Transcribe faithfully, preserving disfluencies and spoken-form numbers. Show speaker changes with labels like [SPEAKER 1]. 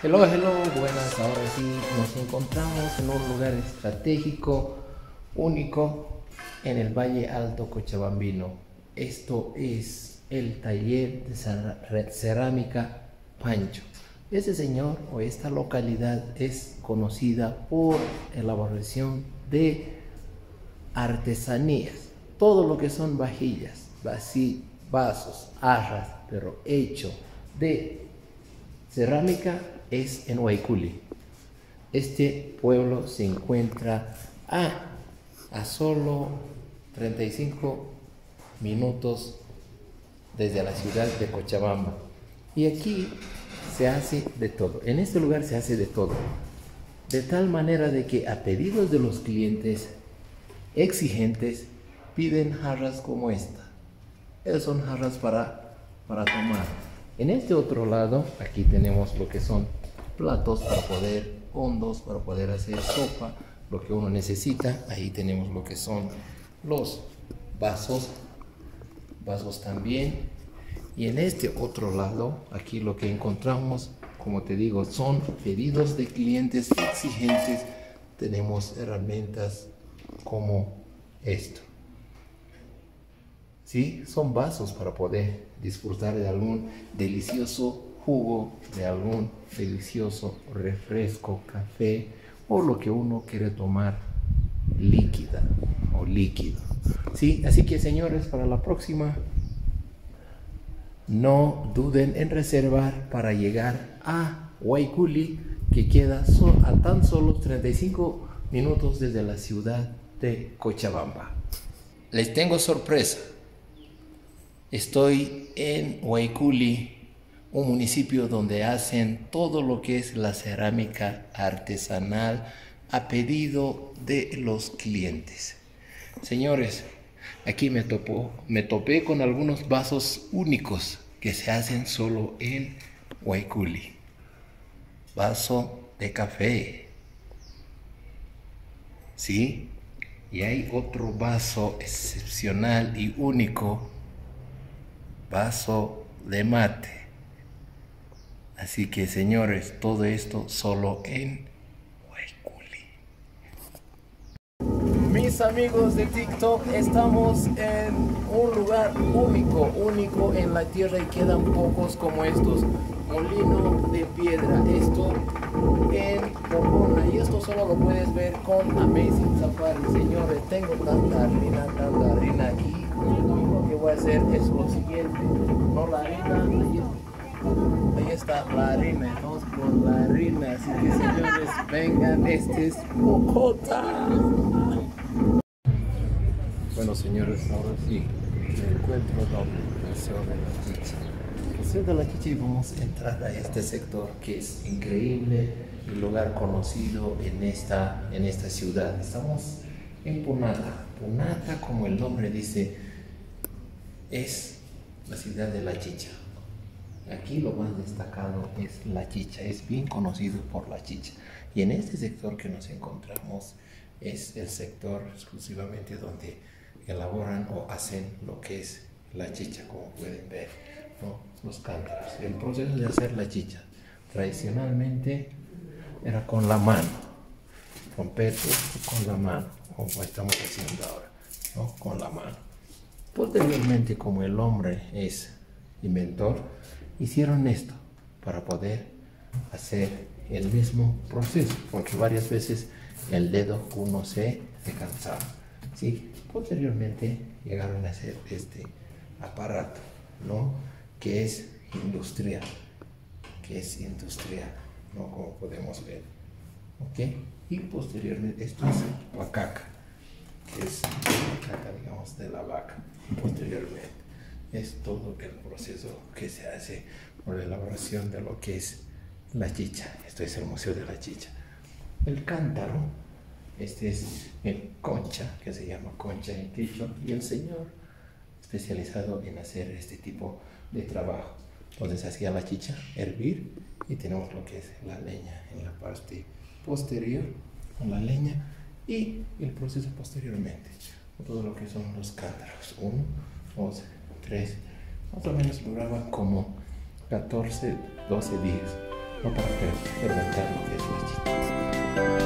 [SPEAKER 1] Hello, hello, buenas. Ahora sí nos encontramos en un lugar estratégico, único, en el Valle Alto Cochabambino. Esto es el taller de cerámica Pancho. Este señor o esta localidad es conocida por elaboración de artesanías. Todo lo que son vajillas, vasos, jarras, pero hecho de cerámica es en Huayculi. Este pueblo se encuentra a, a solo treinta y cinco minutos desde la ciudad de Cochabamba. Y aquí se hace de todo. En este lugar se hace de todo. De tal manera de que a pedidos de los clientes exigentes piden jarras como esta. Esas son jarras para, para tomar. En este otro lado, aquí tenemos lo que son platos para poder, hondos para poder hacer sopa, lo que uno necesita. Ahí tenemos lo que son los vasos, vasos también. Y en este otro lado, aquí lo que encontramos, como te digo, son pedidos de clientes exigentes. Tenemos herramientas como esto. ¿Sí? Son vasos para poder disfrutar de algún delicioso jugo, de algún delicioso refresco, café o lo que uno quiere tomar líquida o líquido. ¿Sí? Así que, señores, para la próxima no duden en reservar para llegar a Huayculi, que queda so a tan solo treinta y cinco minutos desde la ciudad de Cochabamba. Les tengo sorpresa. Estoy en Huayculi, un municipio donde hacen todo lo que es la cerámica artesanal a pedido de los clientes. Señores, aquí me, topo, me topé con algunos vasos únicos que se hacen solo en Huayculi. Vaso de café. ¿Sí? Y hay otro vaso excepcional y único. Vaso de mate. Así que, señores, todo esto solo en Huayculi. Mis amigos de TikTok, estamos en un lugar único, único en la tierra y quedan pocos como estos. Molino de piedra, esto en Pomona, y esto solo lo puedes ver con Amazing Safari. Señores, tengo tanta harina, tanta harina aquí. Lo que voy a hacer es lo siguiente, no la harina, ahí, ahí está la harina, vamos con la harina. Así que, señores, vengan, este es Bogotá. Bueno, señores, ahora sí me encuentro donde el Museo de la Chicha. El Museo de la Chicha, y vamos a entrar a este sector que es increíble, un lugar conocido en esta, en esta ciudad. Estamos en Punata. Punata, como el nombre dice, es la ciudad de la chicha. Aquí lo más destacado es la chicha, es bien conocido por la chicha. Y en este sector que nos encontramos es el sector exclusivamente donde elaboran o hacen lo que es la chicha, como pueden ver, ¿no? Los cántaros. El proceso de hacer la chicha tradicionalmente era con la mano, romper con la mano, como estamos haciendo ahora, ¿no? Con la mano. Posteriormente, como el hombre es inventor, hicieron esto para poder hacer el mismo proceso, porque varias veces el dedo uno se cansaba. ¿Sí? Posteriormente llegaron a hacer este aparato, ¿no? Que es industrial, que es industrial, ¿no? Como podemos ver, ¿ok? Y posteriormente esto es huacaca, que es la caca, digamos, de la vaca. Posteriormente es todo el proceso que se hace por la elaboración de lo que es la chicha. Esto es el Museo de la Chicha. El cántaro, este es el concha, que se llama concha en quichua, y el señor especializado en hacer este tipo de trabajo. Entonces se hacía la chicha, hervir, y tenemos lo que es la leña en la parte posterior, con la leña, y el proceso posteriormente, todo lo que son los cántaros, uno, dos, tres, más o menos duraba como catorce, doce días no para experimentar lo que es la chicha.